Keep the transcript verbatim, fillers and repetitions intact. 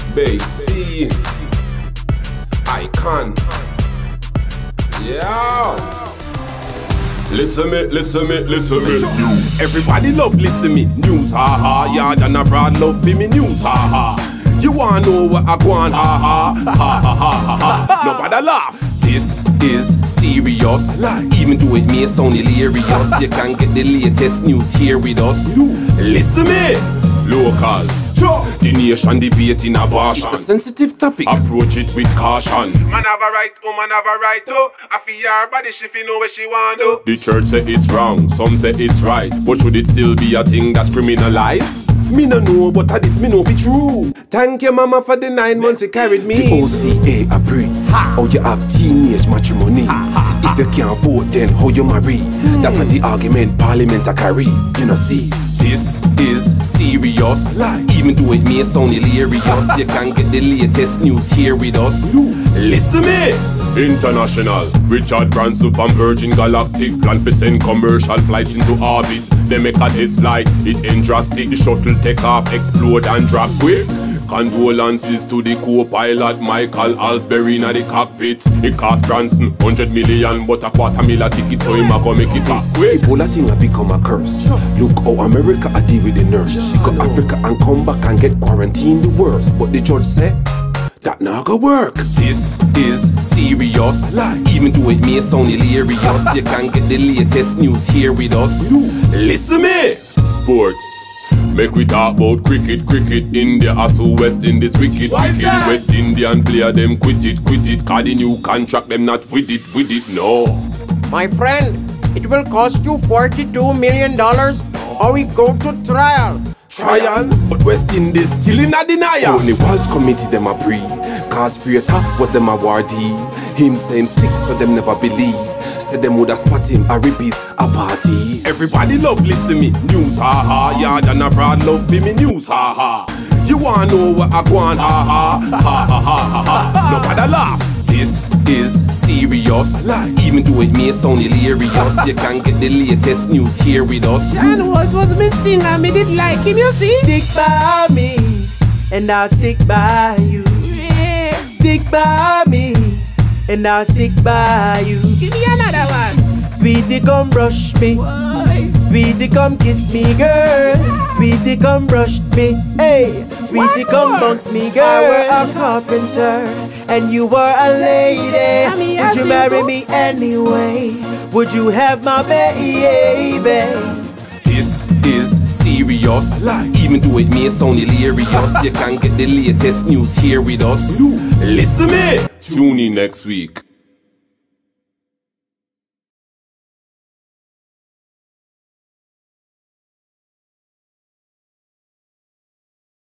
Basie Icon. Yeah. Listen me, listen me, listen me. Everybody love listen me. News, ha ha. Yard and abroad love for me news, ha ha. You wanna know what I want, ha ha. Ha ha ha ha ha. Nobody laugh. This is serious. Even though it may sound hilarious, you can get the latest news here with us. Listen me. Local. The nation debating abortion. It's a sensitive topic. Approach it with caution. Man have a right, woman have a right too. I feel her body, she feel know what she want to. The church say it's wrong, some say it's right. But should it still be a thing that's criminalized? Me no know, but at this me know be true. Thank you mama for the nine months you carried me. The O C A a pray. How you have teenage matrimony. If you can't vote, then how you marry? Hmm. That are the argument parliament a carry. You know see. This is serious. Even though it may sound hilarious, you can get the latest news here with us. Listen me. International. Richard Branson from Virgin Galactic plan to send commercial flights into orbit. They make a test flight, it ain't drastic. The shuttle take off, explode and drop quick. Condolences to the co-pilot Michael Alsbury in the cockpit. It cost Branson hundred million, but a quarter mil a ticket, so him a go make it back quick. Ebola thing a become a curse. Look how America a deal with the nurse. She go Africa and come back and get quarantined the worst. But the judge said that not gonna work. This is serious. Even though it may sound hilarious, you can get the latest news here with us. Listen me. Sports. Make we talk about cricket, cricket. India also West Indies wicked, wicked. West Indian player them quit it, quit it. Cause the new contract them not with it, with it, no. My friend, it will cost you forty-two million dollars or we go to trial. Trial? But West Indies still in a denial. Only Walsh committee them a pre. Cause Freeta was them awardee. Him saying six so them never believe. Said them woulda spot him a rippies a party. Everybody love listen me news, ha ha. Yard and abroad love for me news, ha ha. You wanna know what I want, ha ha. Ha ha ha ha ha. Nobody laugh. This is serious. Even though it may sound hilarious, you can get the latest news here with us. John Walsh was missing and me did like him, you see. Stick by me and I'll stick by you. Yeah. Stick by me and I'll stick by you. Give me another one. Sweetie, come brush me. Why? Sweetie, come kiss me, girl. Sweetie, come brush me. Hey, sweetie, come bounce me, girl. I were a carpenter and you were a lady. Would you marry me anyway? Would you have my baby? This is serious. Even though it may sound hilarious, you can get the latest news here with us. Listen me. Tune in next week.